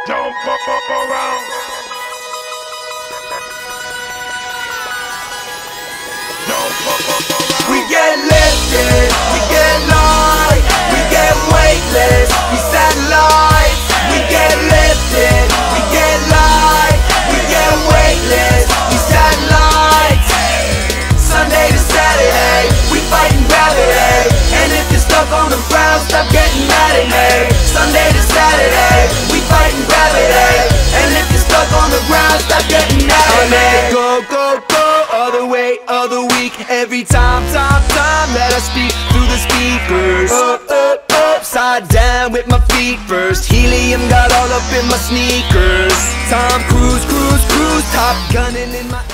Don't fuck around. Don't fuck around. We get lifted, we get light, we get weightless, we satellites. We get lifted, we get light, we get weightless, we satellites. Sunday to Saturday, we fighting gravity. And if you're stuck on the ground, stop getting mad at me. Sunday to Saturday, we fighting gravity. And if you're stuck on the ground, stop getting mad at me. Go, go, go, all the way, all the week. Every time, let us speak through the speakers. Upside down with my feet first. Helium got all up in my sneakers. Tom Cruise, cruise, cruise, Top gunning in my